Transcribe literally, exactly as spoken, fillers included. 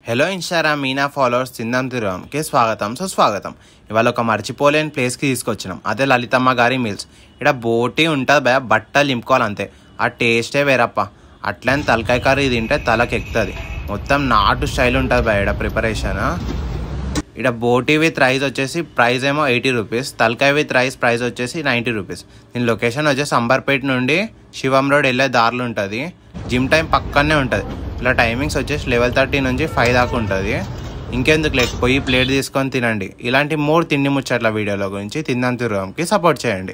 Hello Instagram Meena followers తిందాం తిరగంకి స్వాగతం సుస్వాగతం. ఇవాళ ఒక మర్చిపోలేని ప్లేస్కి తీసుకొచ్చినాం, అదే లలితమ్మ గారి మీల్స్. ఇక్కడ బోటి ఉంటుంది భయ, బట్టలు నింపుకోవాలి అంతే. ఆ టేస్టే వేరప్ప. అట్లని తలకాయ కర్రీ తింటే తలకి ఎక్కుతుంది. మొత్తం నాటు స్టైల్ ఉంటుంది భయ ఇక్కడ ప్రిపరేషన్. ఇక్కడ బోటి విత్ రైస్ వచ్చేసి ప్రైస్ ఏమో ఎయిటీ రూపీస్, తలకాయ విత్ రైస్ ప్రైస్ వచ్చేసి నైంటీ రూపీస్. దీని లొకేషన్ వచ్చేసి అంబర్పేట నుండి శివం రోడ్ వెళ్ళే దారిలో ఉంటుంది. జిమ్ టైం పక్కనే ఉంటుంది. ఇలా టైమింగ్స్ వచ్చేసి లెవెల్ థర్టీ నుంచి ఫైవ్ దాకా ఉంటుంది. ఇంకెందుకు లేకపోయి ప్లేట్ తీసుకొని తినండి. ఇలాంటి మూడు తిండి ముచ్చట్ల వీడియోల గురించి తిందాం తిరగంకి సపోర్ట్ చేయండి.